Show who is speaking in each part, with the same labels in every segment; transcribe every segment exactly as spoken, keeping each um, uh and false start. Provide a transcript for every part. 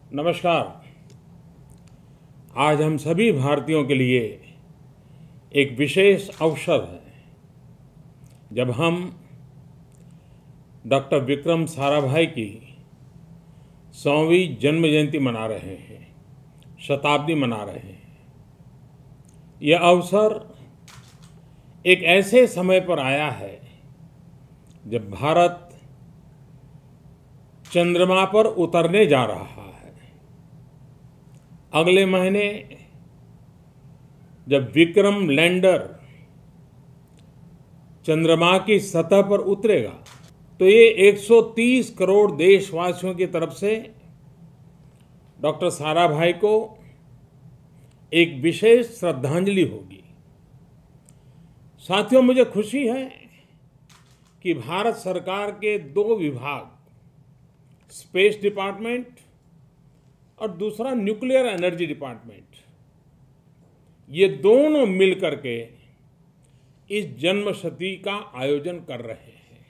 Speaker 1: नमस्कार। आज हम सभी भारतीयों के लिए एक विशेष अवसर है जब हम डॉक्टर विक्रम साराभाई की सौवीं जन्म जयंती मना रहे हैं, शताब्दी मना रहे हैं। यह अवसर एक ऐसे समय पर आया है जब भारत चंद्रमा पर उतरने जा रहा है। अगले महीने जब विक्रम लैंडर चंद्रमा की सतह पर उतरेगा तो ये एक सौ तीस करोड़ देशवासियों की तरफ से डॉक्टर साराभाई को एक विशेष श्रद्धांजलि होगी। साथियों, मुझे खुशी है कि भारत सरकार के दो विभाग, स्पेस डिपार्टमेंट और दूसरा न्यूक्लियर एनर्जी डिपार्टमेंट, ये दोनों मिलकर के इस जन्मशती का आयोजन कर रहे हैं।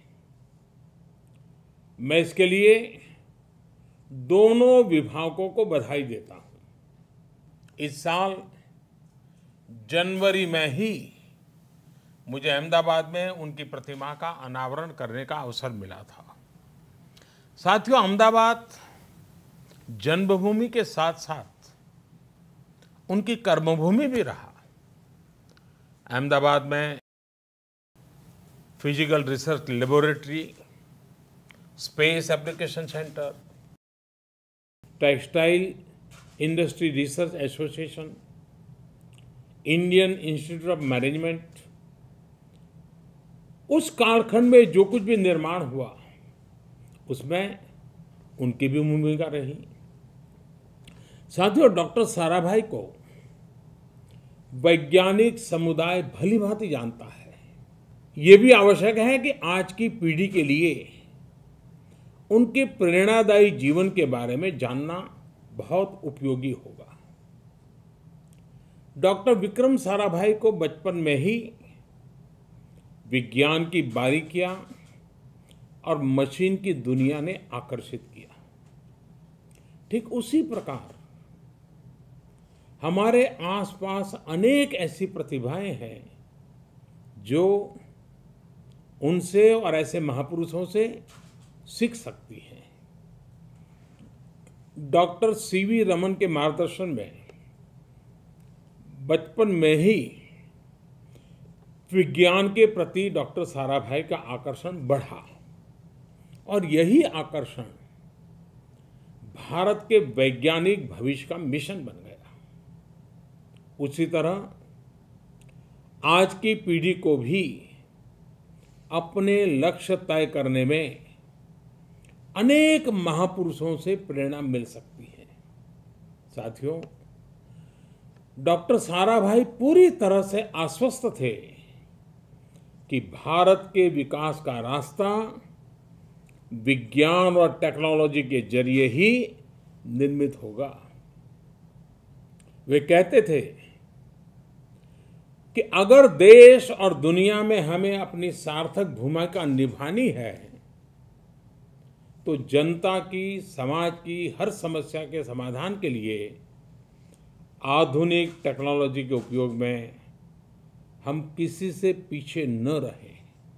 Speaker 1: मैं इसके लिए दोनों विभागों को बधाई देता हूं। इस साल जनवरी में ही मुझे अहमदाबाद में उनकी प्रतिमा का अनावरण करने का अवसर मिला था। साथियों, अहमदाबाद जन्मभूमि के साथ साथ उनकी कर्मभूमि भी रहा। अहमदाबाद में Physical Research Laboratory, Space Application Centre, Textile Industry Research Association, Indian Institute of Management, उस कालखंड में जो कुछ भी निर्माण हुआ उसमें उनकी भी भूमिका रही। साथियों, डॉक्टर साराभाई को वैज्ञानिक समुदाय भली भांति जानता है। ये भी आवश्यक है कि आज की पीढ़ी के लिए उनके प्रेरणादायी जीवन के बारे में जानना बहुत उपयोगी होगा। डॉक्टर विक्रम साराभाई को बचपन में ही विज्ञान की बारीकियां और मशीन की दुनिया ने आकर्षित किया। ठीक उसी प्रकार हमारे आसपास अनेक ऐसी प्रतिभाएं हैं जो उनसे और ऐसे महापुरुषों से सीख सकती हैं। डॉक्टर सी वी रमन के मार्गदर्शन में बचपन में ही विज्ञान के प्रति डॉक्टर साराभाई का आकर्षण बढ़ा और यही आकर्षण भारत के वैज्ञानिक भविष्य का मिशन बन गया। उसी तरह आज की पीढ़ी को भी अपने लक्ष्य तय करने में अनेक महापुरुषों से प्रेरणा मिल सकती है। साथियों, डॉक्टर साराभाई पूरी तरह से आश्वस्त थे कि भारत के विकास का रास्ता विज्ञान और टेक्नोलॉजी के जरिए ही निर्मित होगा। वे कहते थे कि अगर देश और दुनिया में हमें अपनी सार्थक भूमिका निभानी है तो जनता की, समाज की हर समस्या के समाधान के लिए आधुनिक टेक्नोलॉजी के उपयोग में हम किसी से पीछे न रहें।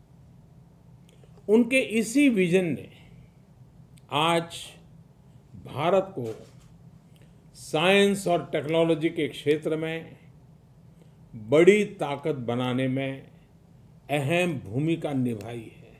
Speaker 1: उनके इसी विजन ने आज भारत को साइंस और टेक्नोलॉजी के क्षेत्र में बड़ी ताकत बनाने में अहम भूमिका निभाई है।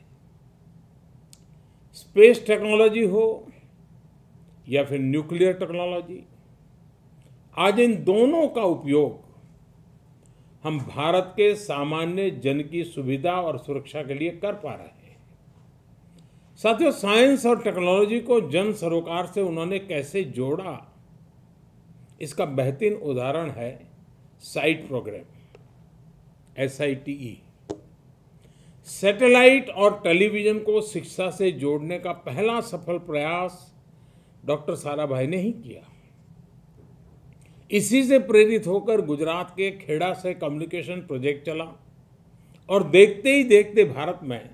Speaker 1: स्पेस टेक्नोलॉजी हो या फिर न्यूक्लियर टेक्नोलॉजी, आज इन दोनों का उपयोग हम भारत के सामान्य जन की सुविधा और सुरक्षा के लिए कर पा रहे हैं। साथियों, साइंस और टेक्नोलॉजी को जन सरोकार से उन्होंने कैसे जोड़ा, इसका बेहतरीन उदाहरण है site programme, S I T E. Satellite और टेलीविजन को शिक्षा से जोड़ने का पहला सफल प्रयास डॉक्टर साराभाई ने ही किया। इसी से प्रेरित होकर गुजरात के खेड़ा से कम्युनिकेशन प्रोजेक्ट चला और देखते ही देखते भारत में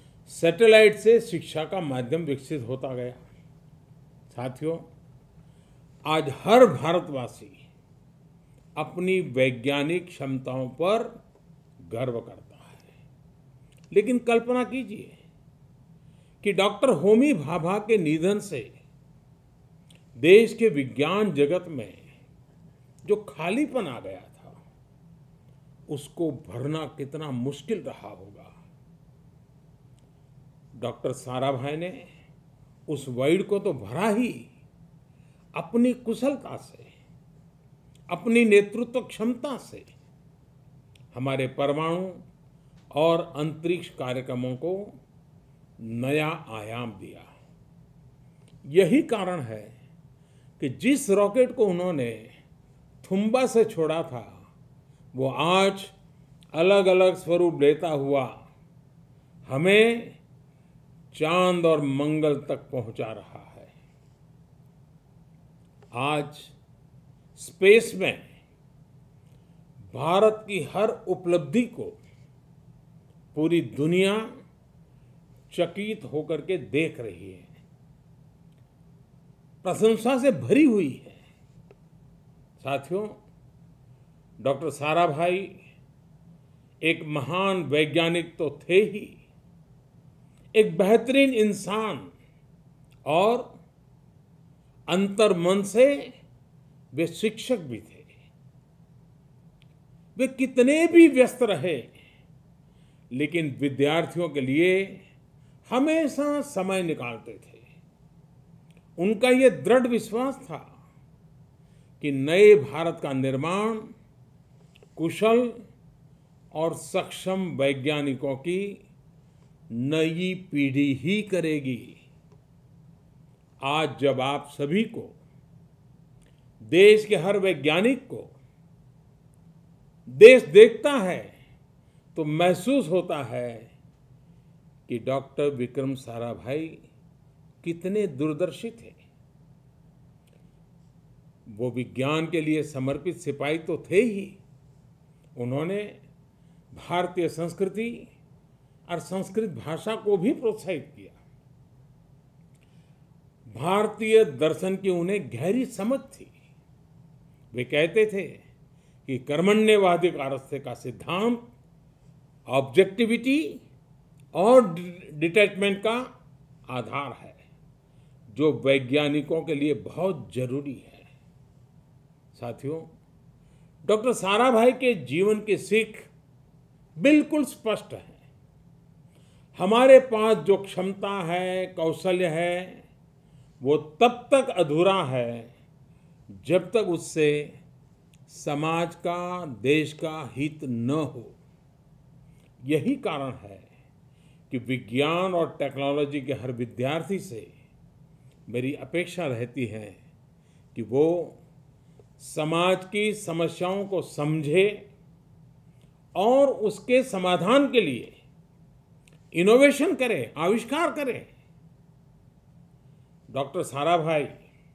Speaker 1: सैटेलाइट से शिक्षा का माध्यम विकसित होता गया। साथियों, आज हर भारतवासी अपनी वैज्ञानिक क्षमताओं पर गर्व करता है। लेकिन कल्पना कीजिए कि डॉक्टर होमी भाभा के निधन से देश के विज्ञान जगत में जो खालीपन आ गया था, उसको भरना कितना मुश्किल रहा होगा। डॉक्टर साराभाई ने उस वॉइड को तो भरा ही अपनी कुशलता से, अपनी नेतृत्व क्षमता से हमारे परमाणु और अंतरिक्ष कार्यक्रमों को नया आयाम दिया। यही कारण है कि जिस रॉकेट को उन्होंने थुम्बा से छोड़ा था, वो आज अलग अलग स्वरूप लेता हुआ हमें चांद और मंगल तक पहुंचा रहा है। आज स्पेस में भारत की हर उपलब्धि को पूरी दुनिया चकित होकर के देख रही है, प्रशंसा से भरी हुई है। साथियों, डॉक्टर साराभाई एक महान वैज्ञानिक तो थे ही, एक बेहतरीन इंसान और अंतर्मन से वे शिक्षक भी थे। वे कितने भी व्यस्त रहे, लेकिन विद्यार्थियों के लिए हमेशा समय निकालते थे। उनका ये दृढ़ विश्वास था कि नए भारत का निर्माण कुशल और सक्षम वैज्ञानिकों की नई पीढ़ी ही करेगी। आज जब आप सभी को, देश के हर वैज्ञानिक को देश देखता है, तो महसूस होता है कि डॉक्टर विक्रम साराभाई कितने दूरदर्शी थे। वो विज्ञान के लिए समर्पित सिपाही तो थे ही, उन्होंने भारतीय संस्कृति और संस्कृत भाषा को भी प्रोत्साहित किया। भारतीय दर्शन की उन्हें गहरी समझ थी। वे कहते थे कि कर्मण्यवाधिकारस्ते का सिद्धांत ऑब्जेक्टिविटी और डिटैचमेंट का आधार है, जो वैज्ञानिकों के लिए बहुत जरूरी है। साथियों, डॉक्टर साराभाई के जीवन की सीख बिल्कुल स्पष्ट है। हमारे पास जो क्षमता है, कौशल्य है, वो तब तक अधूरा है जब तक उससे समाज का, देश का हित न हो। यही कारण है कि विज्ञान और टेक्नोलॉजी के हर विद्यार्थी से मेरी अपेक्षा रहती है कि वो समाज की समस्याओं को समझे और उसके समाधान के लिए इनोवेशन करे, आविष्कार करे। डॉक्टर साराभाई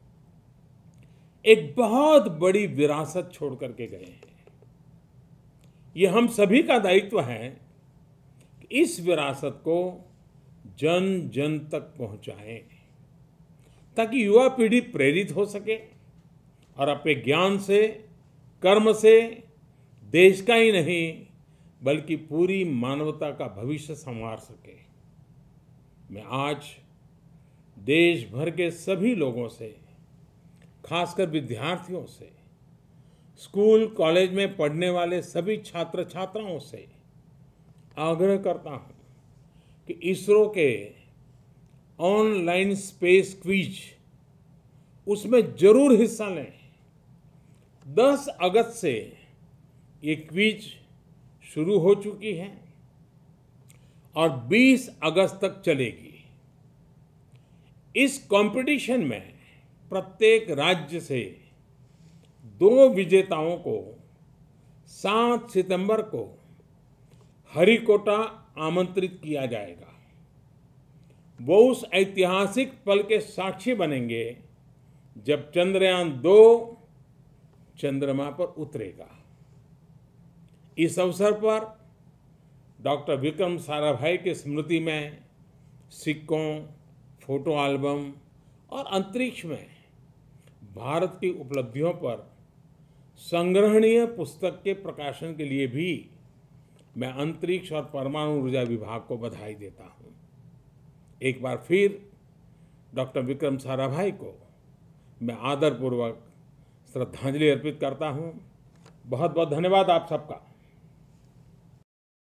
Speaker 1: एक बहुत बड़ी विरासत छोड़ करके गए हैं। ये हम सभी का दायित्व है कि इस विरासत को जन जन तक पहुंचाएं, ताकि युवा पीढ़ी प्रेरित हो सके और अपने ज्ञान से, कर्म से देश का ही नहीं बल्कि पूरी मानवता का भविष्य संवार सके। मैं आज देश भर के सभी लोगों से, खासकर विद्यार्थियों से, स्कूल कॉलेज में पढ़ने वाले सभी छात्र छात्राओं से आग्रह करता हूं कि इसरो के ऑनलाइन स्पेस क्विज, उसमें जरूर हिस्सा लें। दस अगस्त से ये क्विज शुरू हो चुकी है और बीस अगस्त तक चलेगी। इस कंपटीशन में प्रत्येक राज्य से दो विजेताओं को सात सितंबर को हरिकोटा आमंत्रित किया जाएगा। वो उस ऐतिहासिक पल के साक्षी बनेंगे जब चंद्रयान दो चंद्रमा पर उतरेगा। इस अवसर पर डॉक्टर विक्रम साराभाई की स्मृति में सिक्कों, फोटो एल्बम और अंतरिक्ष में भारत की उपलब्धियों पर संग्रहणीय पुस्तक के प्रकाशन के लिए भी मैं अंतरिक्ष और परमाणु ऊर्जा विभाग को बधाई देता हूं। एक बार फिर डॉक्टर विक्रम साराभाई को मैं आदरपूर्वक श्रद्धांजलि अर्पित करता हूं। बहुत बहुत धन्यवाद आप सबका।